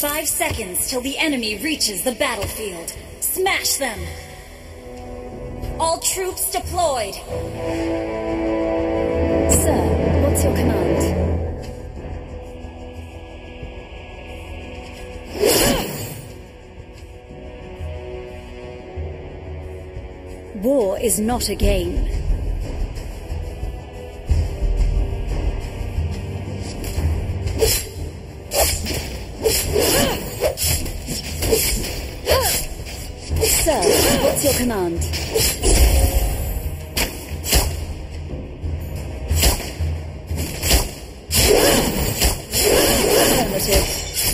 5 seconds till the enemy reaches the battlefield. Smash them! All troops deployed! Sir, what's your command? War is not a game. Sir, what's your command? Affirmative.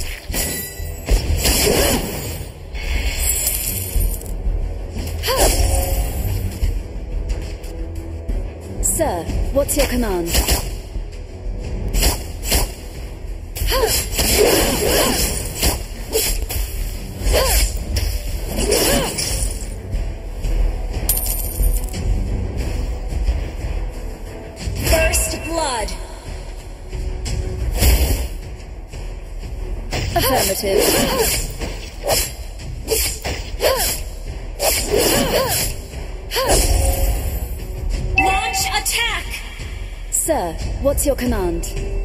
Sir, what's your command? First blood. Affirmative. Launch attack! Sir, what's your command?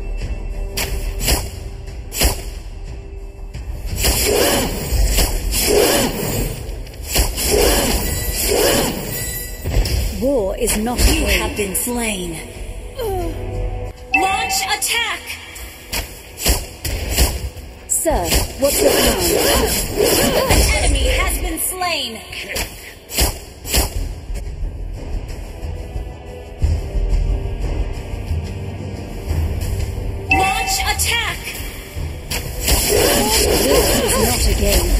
War is not a game. You have been slain. Launch attack! Sir, what's your command? An enemy has been slain. Launch attack! This is not a game.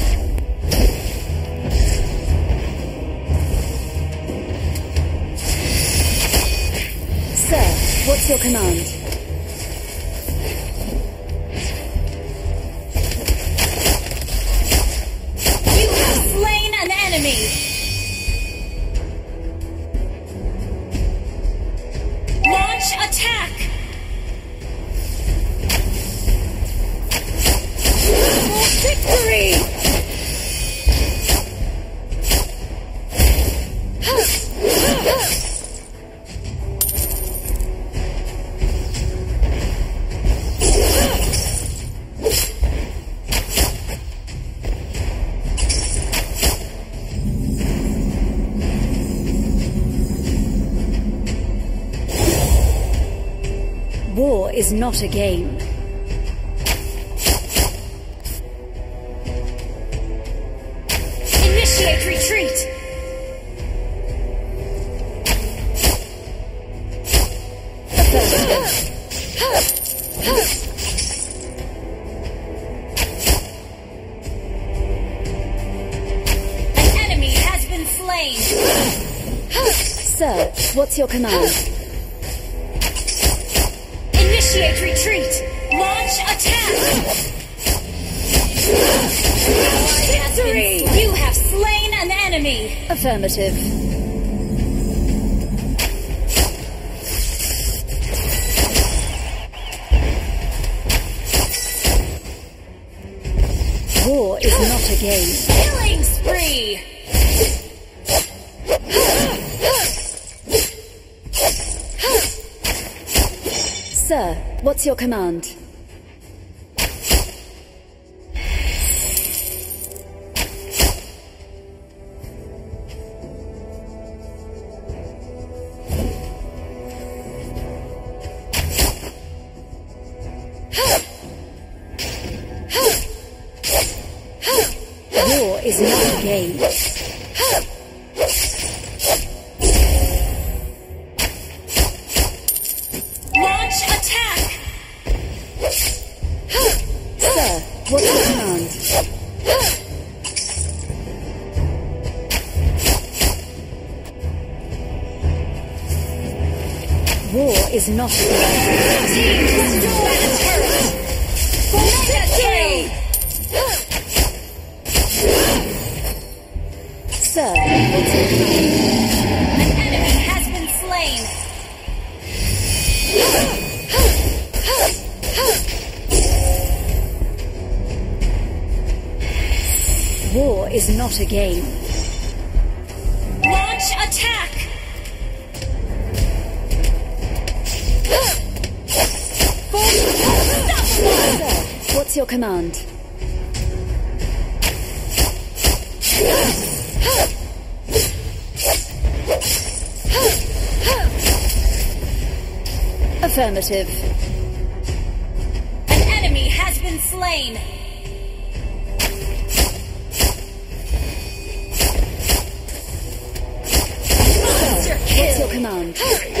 Sir, what's your command? You have slain an enemy! Launch attack! Victory! War is not a game. Initiate retreat! An enemy has been slain! Sir, what's your command? Initiate retreat! Launch attack! Victory! You have slain an enemy! Affirmative. War is not a game. Killing spree! Sir, what's your command? War is not a game. Launch attack! Sir, what's your command? War is not a game. Team destroy the turret! Victory! Sir, what's your command? An enemy has been slain! is not a game. Launch attack! Sir, what's your command? Affirmative. An enemy has been slain. Monster kill. What's your command?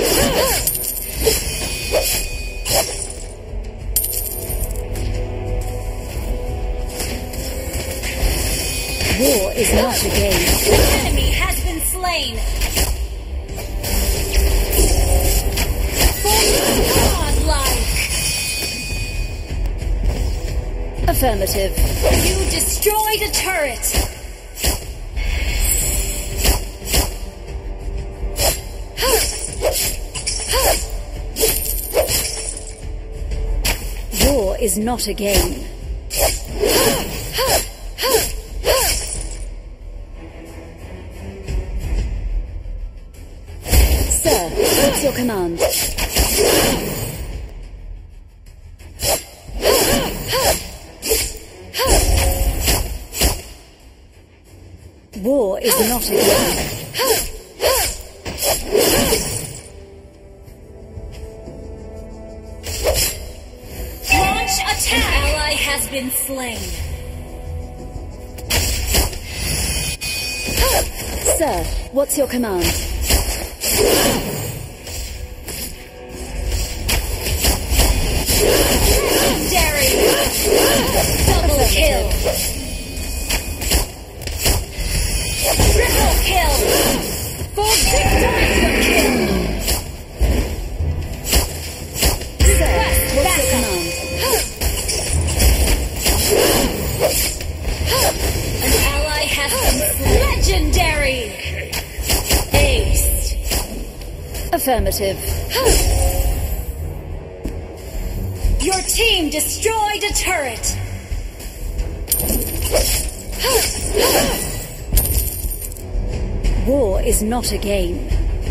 War is not a game. An enemy has been slain. Godlike. Affirmative. You destroyed a turret. War is not a game. Sir, what's your command? War is not a game. Launch attack! An ally has been slain. Sir, what's your command? Legendary! Double kill! Triple kill! For victory! Kill! Sir, what's your Backup. command? An ally has been slain. Legendary! Ace! Affirmative. Your team destroyed a turret! War is not a game.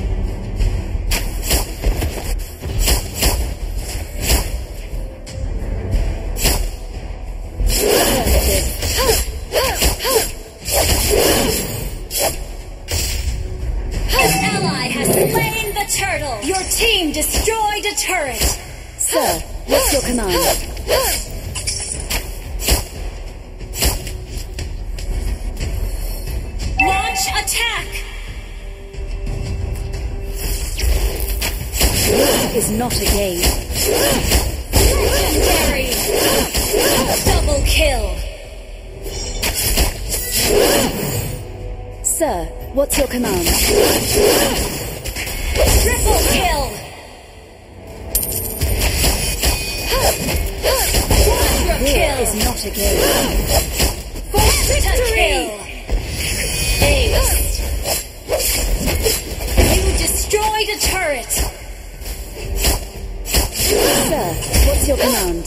An ally has slain the turtle! Your team destroyed a turret! Sir, what's your command? Launch attack! War is not a game. Legendary! Double kill! Sir, what's your command? Triple kill! Quadra War kill! is not a game. Victory! Ace! You destroyed a turret! Sir, what's your command?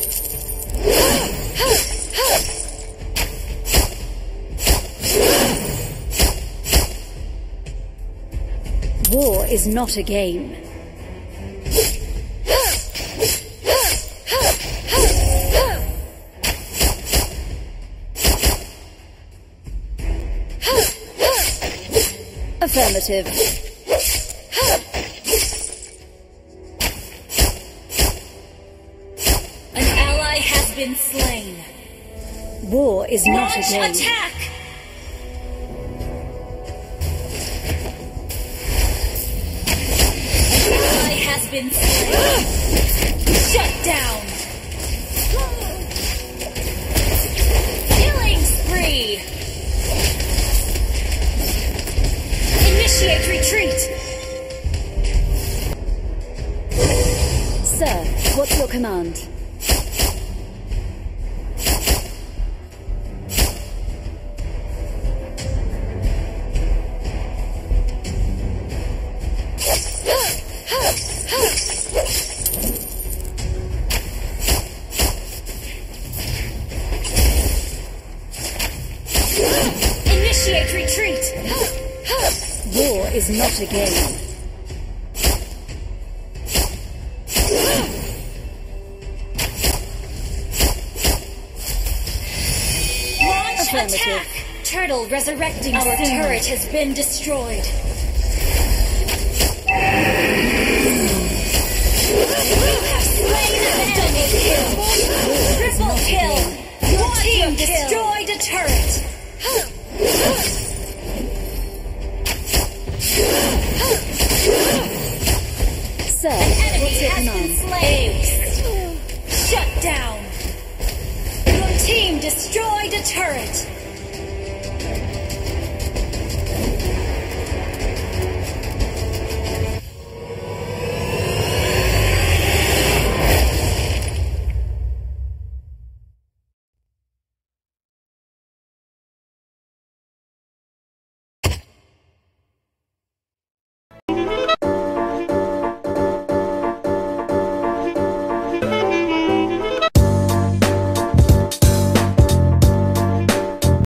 War is not a game. Affirmative. An ally has been slain. War is not a Launch game. attack! An ally has been slain. Shut down! Killing spree! Initiate retreat! Sir, what's your command? is not a game. Launch Affirmative. attack! Turtle resurrecting. Our turret has been destroyed. Slain an enemy. Triple kill! Your team destroyed a turret!